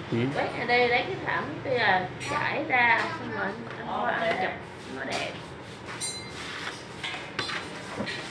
Ừ. Quét ở đây lấy cái thảm kia là trải ra xong rồi anh chụp nó đẹp.